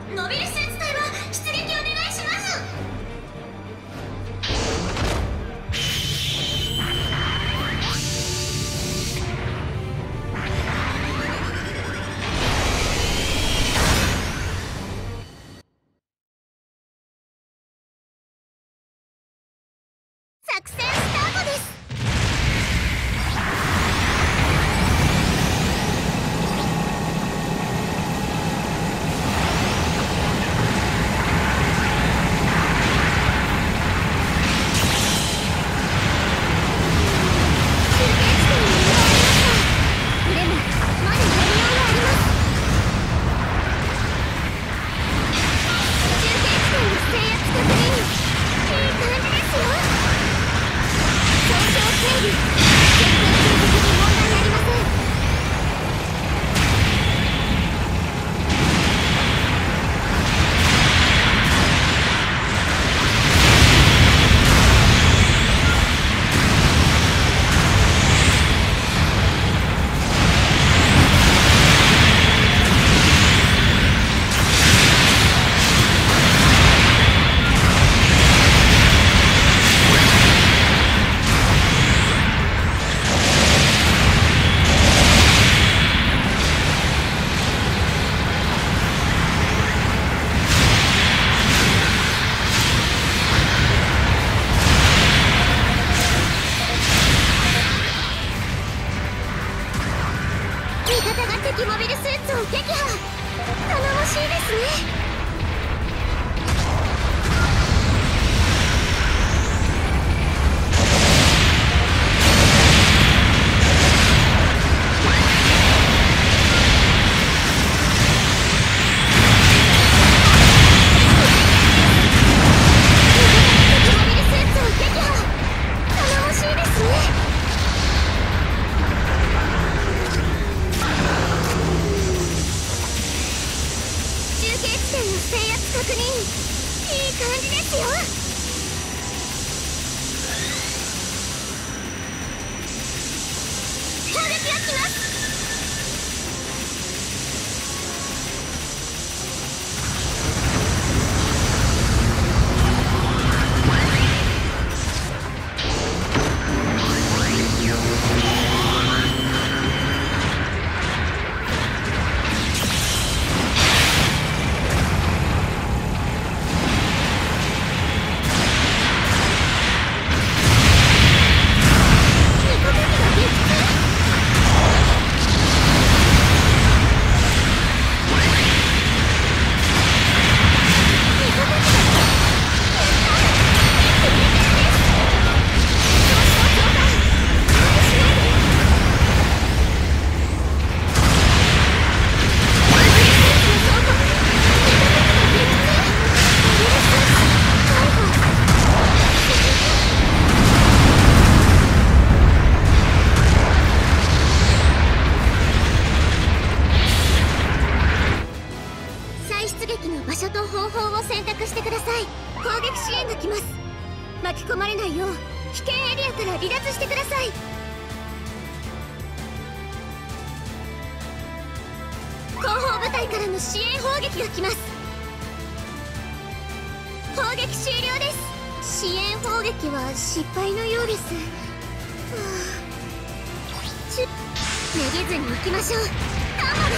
モビルスーツ隊は出撃お願いします。作戦スタートです。敵モビルスーツを撃破。頼もしいですね。確認、いい感じですよ。攻撃が来ます。場所と方法を選択してください。攻撃支援が来ます。巻き込まれないよう危険エリアから離脱してください。後方部隊からの支援砲撃が来ます。砲撃終了です。支援砲撃は失敗のようです。めげずに行きましょう。カンマです。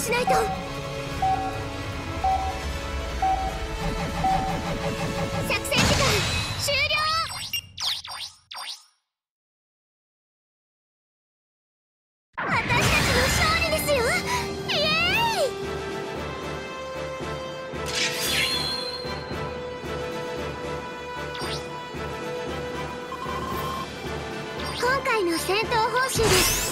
しないと。作戦時間終了。私たちの勝利ですよ。イエーイ。今回の戦闘報酬です。